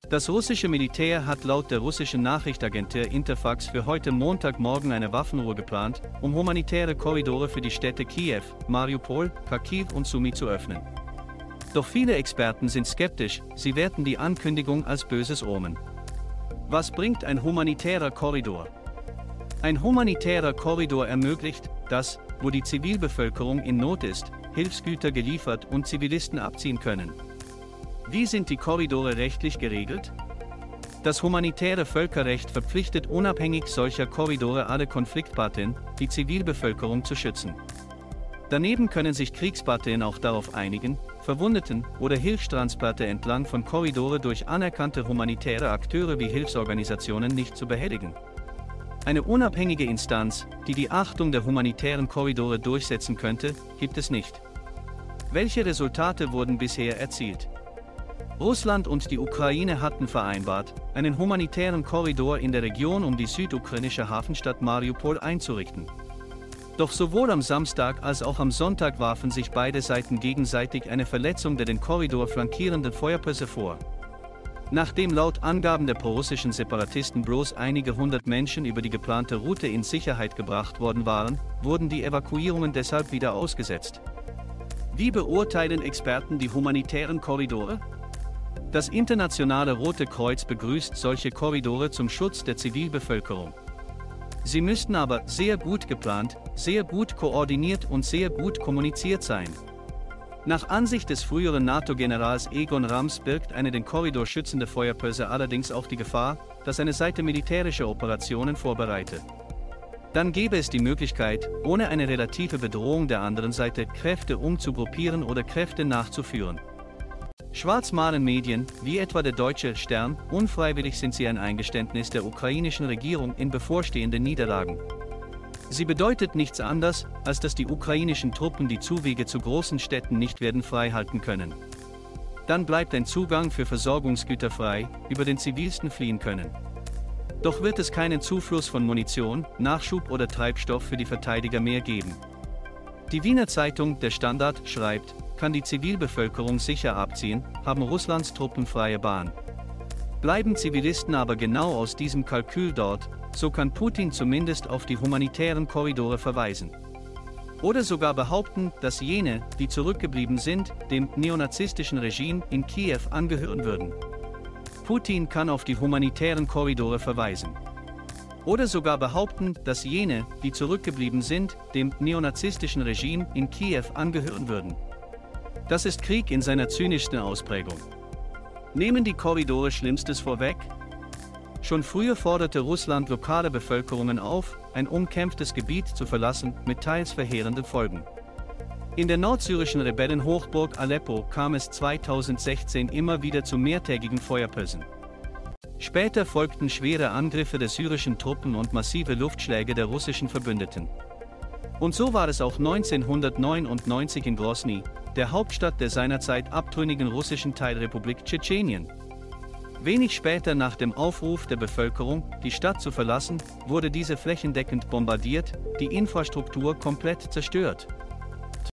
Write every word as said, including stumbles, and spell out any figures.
Das russische Militär hat laut der russischen Nachrichtenagentur Interfax für heute Montagmorgen eine Waffenruhe geplant, um humanitäre Korridore für die Städte Kiew, Mariupol, Kharkiv und Sumy zu öffnen. Doch viele Experten sind skeptisch, sie werten die Ankündigung als böses Omen. Was bringt ein humanitärer Korridor? Ein humanitärer Korridor ermöglicht, dass, wo die Zivilbevölkerung in Not ist, Hilfsgüter geliefert und Zivilisten abziehen können. Wie sind die Korridore rechtlich geregelt? Das humanitäre Völkerrecht verpflichtet unabhängig solcher Korridore alle Konfliktparteien, die Zivilbevölkerung zu schützen. Daneben können sich Kriegsparteien auch darauf einigen, Verwundeten oder Hilfstransporte entlang von Korridore durch anerkannte humanitäre Akteure wie Hilfsorganisationen nicht zu behelligen. Eine unabhängige Instanz, die die Achtung der humanitären Korridore durchsetzen könnte, gibt es nicht. Welche Resultate wurden bisher erzielt? Russland und die Ukraine hatten vereinbart, einen humanitären Korridor in der Region um die südukrainische Hafenstadt Mariupol einzurichten. Doch sowohl am Samstag als auch am Sonntag warfen sich beide Seiten gegenseitig eine Verletzung der den Korridor flankierenden Feuerpösse vor. Nachdem laut Angaben der prorussischen Separatisten bloß einige hundert Menschen über die geplante Route in Sicherheit gebracht worden waren, wurden die Evakuierungen deshalb wieder ausgesetzt. Wie beurteilen Experten die humanitären Korridore? Das Internationale Rote Kreuz begrüßt solche Korridore zum Schutz der Zivilbevölkerung. Sie müssten aber sehr gut geplant, sehr gut koordiniert und sehr gut kommuniziert sein. Nach Ansicht des früheren NATO-Generals Egon Rams birgt eine den Korridor schützende Feuerpöse allerdings auch die Gefahr, dass eine Seite militärische Operationen vorbereite. Dann gäbe es die Möglichkeit, ohne eine relative Bedrohung der anderen Seite Kräfte umzugruppieren oder Kräfte nachzuführen. Schwarzmalen Medien, wie etwa der Deutsche Stern, unfreiwillig sind sie ein Eingeständnis der ukrainischen Regierung in bevorstehenden Niederlagen. Sie bedeutet nichts anderes, als dass die ukrainischen Truppen die Zuwege zu großen Städten nicht werden freihalten können. Dann bleibt ein Zugang für Versorgungsgüter frei, über den Zivilisten fliehen können. Doch wird es keinen Zufluss von Munition, Nachschub oder Treibstoff für die Verteidiger mehr geben. Die Wiener Zeitung Der Standard schreibt, kann die Zivilbevölkerung sicher abziehen, haben Russlands Truppen freie Bahn. Bleiben Zivilisten aber genau aus diesem Kalkül dort, so kann Putin zumindest auf die humanitären Korridore verweisen. Oder sogar behaupten, dass jene, die zurückgeblieben sind, dem neonazistischen Regime in Kiew angehören würden. Putin kann auf die humanitären Korridore verweisen. Oder sogar behaupten, dass jene, die zurückgeblieben sind, dem neonazistischen Regime in Kiew angehören würden. Das ist Krieg in seiner zynischsten Ausprägung. Nehmen die Korridore Schlimmstes vorweg? Schon früher forderte Russland lokale Bevölkerungen auf, ein umkämpftes Gebiet zu verlassen, mit teils verheerenden Folgen. In der nordsyrischen Rebellenhochburg Aleppo kam es zweitausendsechzehn immer wieder zu mehrtägigen Feuerpössen. Später folgten schwere Angriffe der syrischen Truppen und massive Luftschläge der russischen Verbündeten. Und so war es auch neunzehnhundertneunundneunzig in Grosny, der Hauptstadt der seinerzeit abtrünnigen russischen Teilrepublik Tschetschenien. Wenig später nach dem Aufruf der Bevölkerung, die Stadt zu verlassen, wurde diese flächendeckend bombardiert, die Infrastruktur komplett zerstört.